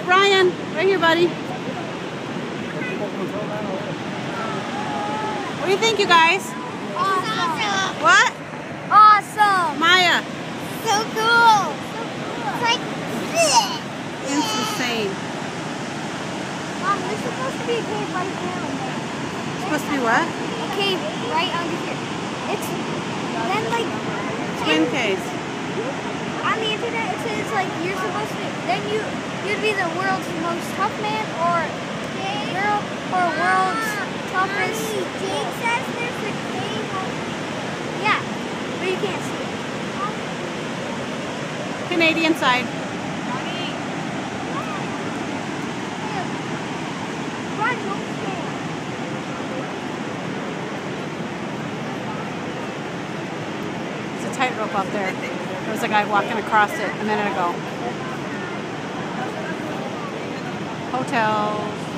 Brian, right here, buddy. What do you think, you guys? Awesome. What? Awesome. Maya. So cool. It's like It's insane. Mom, there's supposed to be a cave right there. It's supposed to be what? A cave right under here. It's then like Twin caves. on the internet it says like you're supposed to then you'd be the world's most tough man or girl or world's toughest. Jake says there's a cave. Yeah, but you can't see it. Canadian side. Run, don't stand. It's a tightrope up there. There was a guy walking across it a minute ago. Hotels.